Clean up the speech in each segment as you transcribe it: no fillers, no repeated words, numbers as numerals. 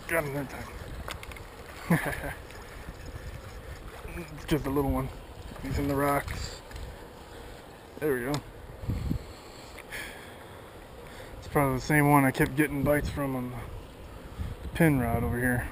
Got him that time. It's just a little one. He's in the rocks. There we go. It's probably the same one I kept getting bites from on the pin rod over here.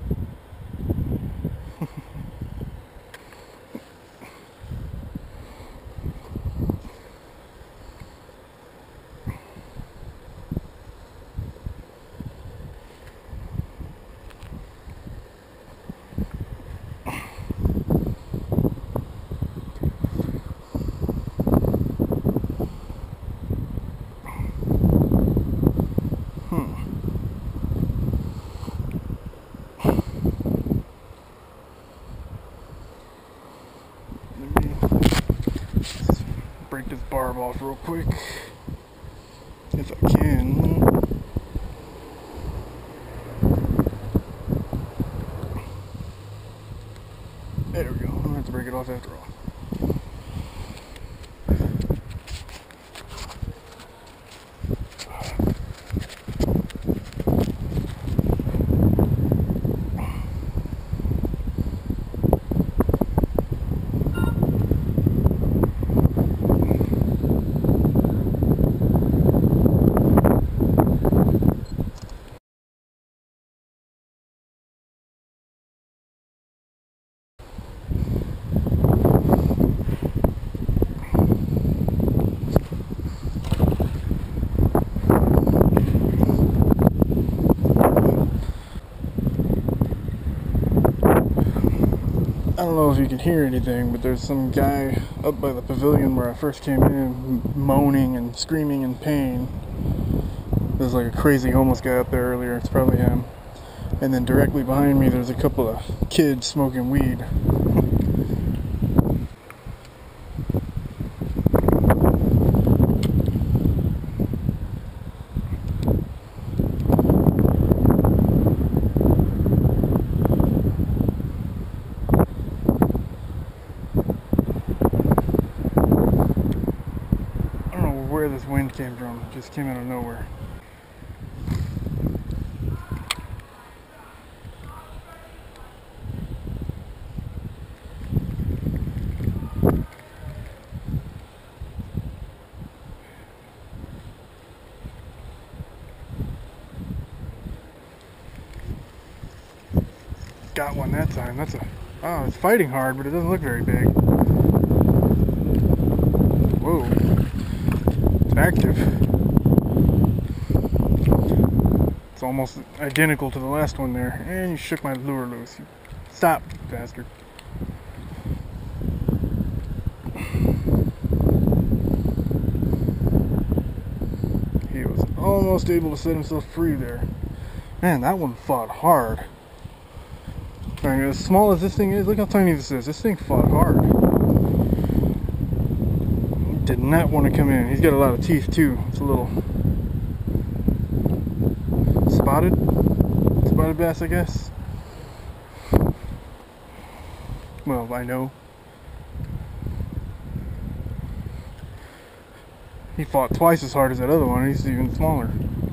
Break this barb off real quick, if I can. There we go. I'm gonna have to break it off after all. I don't know if you can hear anything, but there's some guy up by the pavilion where I first came in moaning and screaming in pain. There's like a crazy homeless guy up there earlier. It's probably him. And then directly behind me there's a couple of kids smoking weed. Where this wind came from, it just came out of nowhere. Got one that time. Oh, it's fighting hard, but it doesn't look very big. Whoa. Active. It's almost identical to the last one there. And you shook my lure loose. Stop, bastard. He was almost able to set himself free there. Man, that one fought hard. I mean, as small as this thing is, look how tiny this is. This thing fought hard. Did not want to come in. He's got a lot of teeth too. It's a little spotted bass, I guess. Well, I know. He fought twice as hard as that other one. He's even smaller.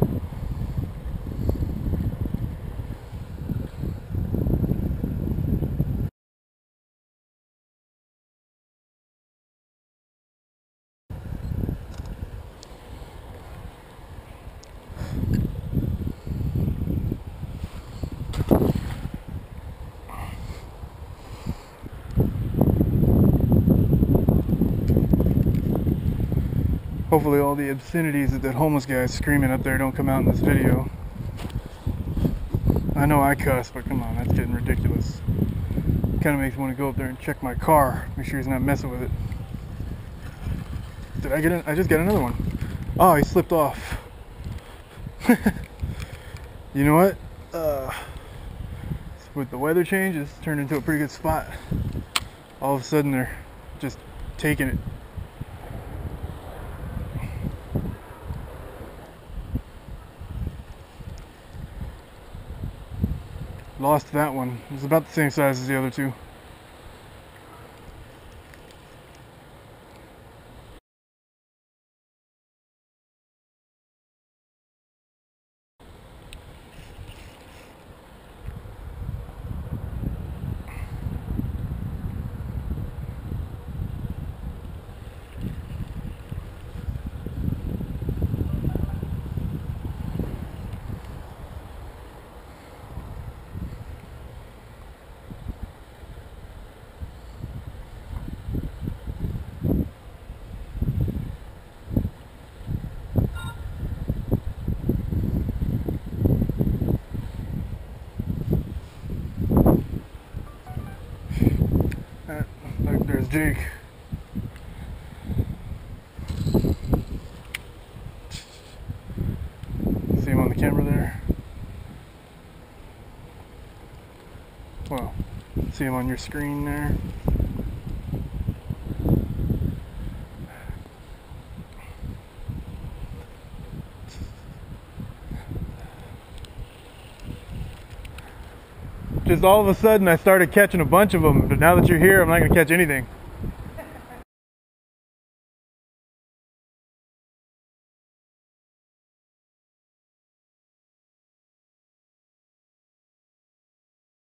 Hopefully all the obscenities that homeless guy is screaming up there don't come out in this video. I know I cuss, but come on, that's getting ridiculous. Kind of makes me want to go up there and check my car, make sure he's not messing with it. Did I get it? I just got another one. Oh, he slipped off. You know what? With the weather change, it's turned into a pretty good spot. All of a sudden, they're just taking it. Lost that one. It was about the same size as the other two. There's Jake. See him on the camera there? Well, see him on your screen there? Just all of a sudden I started catching a bunch of them, but now that you're here, I'm not going to catch anything.